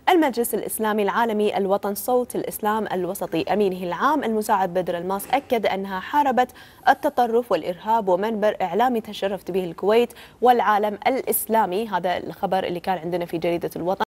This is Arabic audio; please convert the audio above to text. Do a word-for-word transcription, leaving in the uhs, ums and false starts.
المجلس الإسلامي العالمي الوطن صوت الإسلام الوسطي أمينه العام المساعد بدر الماس أكد أنها حاربت التطرف والإرهاب ومنبر إعلامي تشرفت به الكويت والعالم الإسلامي. هذا الخبر اللي كان عندنا في جريدة الوطن.